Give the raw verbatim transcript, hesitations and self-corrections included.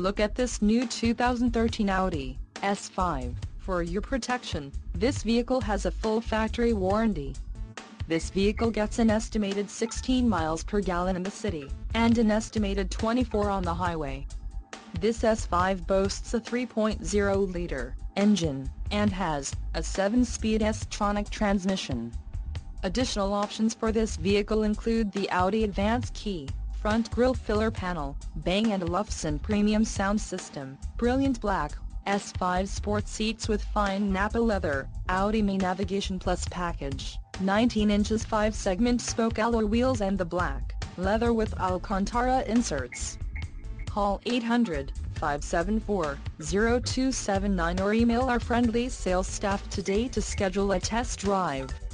Look at this new two thousand thirteen Audi S five. For your protection, this vehicle has a full factory warranty. This vehicle gets an estimated sixteen miles per gallon in the city, and an estimated twenty-four on the highway. This S five boasts a three point oh liter engine, and has a seven-speed S-tronic transmission. Additional options for this vehicle include the Audi Advance Key, front grille filler panel, Bang and Olufsen premium sound system, brilliant black S five sport seats with fine Nappa leather, Audi May Navigation Plus package, nineteen inches five-segment spoke alloy wheels and the black leather with Alcantara inserts. Call eight hundred, five seven four, zero two seven nine or email our friendly sales staff today to schedule a test drive.